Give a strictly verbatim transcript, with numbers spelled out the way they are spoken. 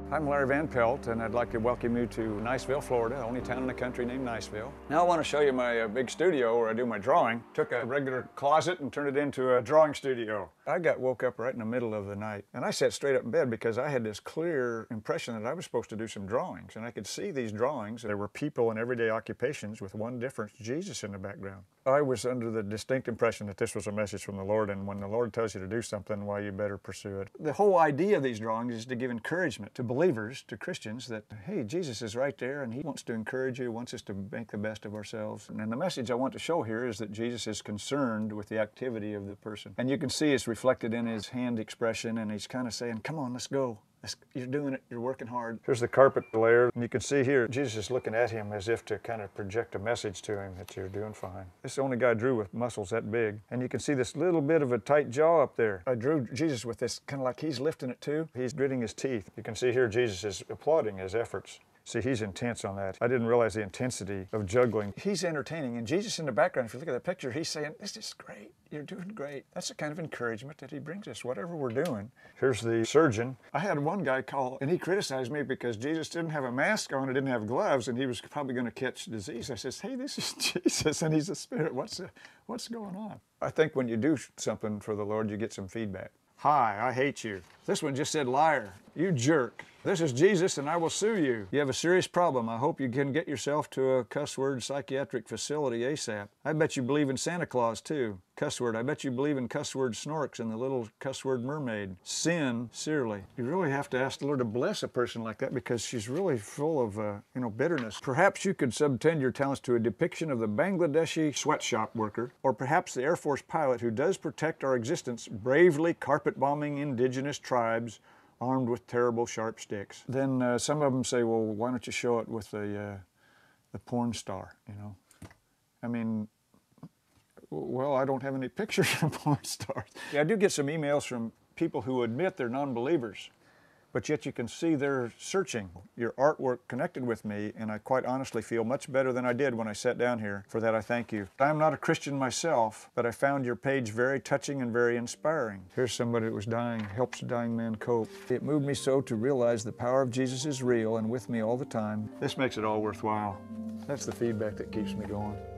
I'm Larry Van Pelt, and I'd like to welcome you to Niceville, Florida, the only town in the country named Niceville. Now I want to show you my uh, big studio where I do my drawing. Took a regular closet and turned it into a drawing studio. I got woke up right in the middle of the night, and I sat straight up in bed because I had this clear impression that I was supposed to do some drawings, and I could see these drawings. There were people in everyday occupations with one difference, Jesus in the background. I was under the distinct impression that this was a message from the Lord, and when the Lord tells you to do something, well, you better pursue it. The whole idea of these drawings is to give encouragement to believers, to Christians, that, hey, Jesus is right there, and He wants to encourage you, wants us to make the best of ourselves. And the message I want to show here is that Jesus is concerned with the activity of the person. And you can see it's reflected in His hand expression, and He's kind of saying, come on, let's go. You're doing it, you're working hard. Here's the carpet layer, and you can see here, Jesus is looking at him as if to kind of project a message to him that you're doing fine. This is the only guy I drew with muscles that big. And you can see this little bit of a tight jaw up there. I drew Jesus with this, kind of like he's lifting it too. He's gritting his teeth. You can see here Jesus is applauding his efforts. See, he's intense on that. I didn't realize the intensity of juggling. He's entertaining, and Jesus in the background, if you look at that picture, he's saying, this is great, you're doing great. That's the kind of encouragement that he brings us, whatever we're doing. Here's the surgeon. I had one guy call, and he criticized me because Jesus didn't have a mask on, and didn't have gloves, and he was probably gonna catch disease. I says, hey, this is Jesus, and he's a spirit. What's, the, what's going on? I think when you do something for the Lord, you get some feedback. Hi, I hate you. This one just said liar. You jerk. This is Jesus and I will sue you. You have a serious problem. I hope you can get yourself to a cuss word psychiatric facility ASAP. I bet you believe in Santa Claus too. Cuss word. I bet you believe in cuss word Snorks and the little cuss word mermaid. Sincerely. You really have to ask the Lord to bless a person like that because she's really full of, uh, you know, bitterness. Perhaps you could subtend your talents to a depiction of the Bangladeshi sweatshop worker, or perhaps the Air Force pilot who does protect our existence, bravely carpet bombing indigenous tribes armed with terrible sharp sticks. Then uh, some of them say, well, why don't you show it with the, uh, the porn star, you know? I mean, well, I don't have any pictures of porn stars. Yeah, I do get some emails from people who admit they're non-believers, but yet you can see they're searching. Your artwork connected with me, and I quite honestly feel much better than I did when I sat down here. For that, I thank you. I'm not a Christian myself, but I found your page very touching and very inspiring. Here's somebody that was dying, helps a dying man cope. It moved me so to realize the power of Jesus is real and with me all the time. This makes it all worthwhile. That's the feedback that keeps me going.